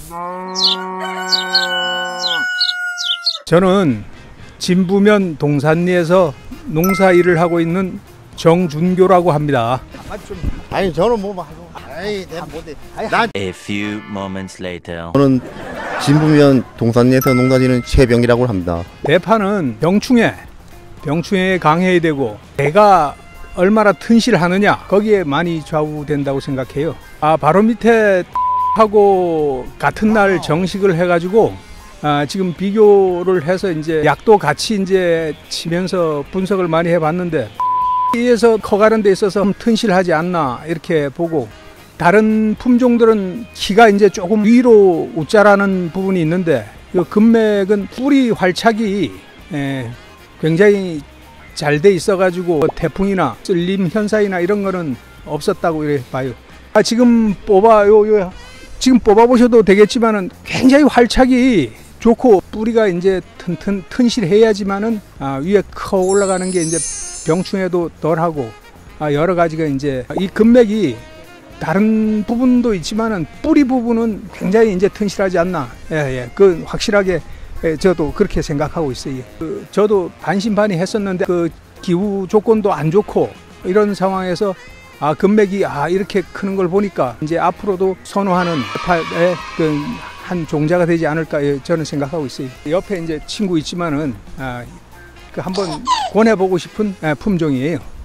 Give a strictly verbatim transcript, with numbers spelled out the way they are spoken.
저는 진부면 동산리에서 농사일을 하고 있는 정준교라고 합니다. 아니 저는 뭐 아이 내가 뭔데 난 A few moments later. 저는 진부면 동산리에서 농사지는 최병이라고 합니다. 대파는 병충해, 병충해에 강해야 되고 배가 얼마나 튼실하느냐 거기에 많이 좌우된다고 생각해요. 아 바로 밑에 하고 같은 날 정식을 해가지고 아, 지금 비교를 해서 이제 약도 같이 이제 치면서 분석을 많이 해봤는데 에서 커가는 데 있어서 좀 튼실하지 않나 이렇게 보고 다른 품종들은 키가 이제 조금 위로 웃자라는 부분이 있는데 이 금맥은 뿌리 활착이 에, 굉장히 잘 돼 있어가지고 태풍이나 쓸림 현상이나 이런 거는 없었다고 이렇게 봐요. 아, 지금 뽑아요, 요, 지금 뽑아보셔도 되겠지만은 굉장히 활착이 좋고 뿌리가 이제 튼튼 튼실해야지만은 아, 위에 커 올라가는 게 이제 병충해도 덜하고 아, 여러 가지가 이제 이 금맥이 다른 부분도 있지만은 뿌리 부분은 굉장히 이제 튼실하지 않나. 예, 예. 그 확실하게 예, 저도 그렇게 생각하고 있어요. 그 저도 반신반의했었는데 그 기후 조건도 안 좋고 이런 상황에서 아 금맥이 아 이렇게 크는 걸 보니까 이제 앞으로도 선호하는 대파의 그 한 종자가 되지 않을까 저는 생각하고 있어요. 옆에 이제 친구 있지만은 아, 그 한번 권해보고 싶은 품종이에요.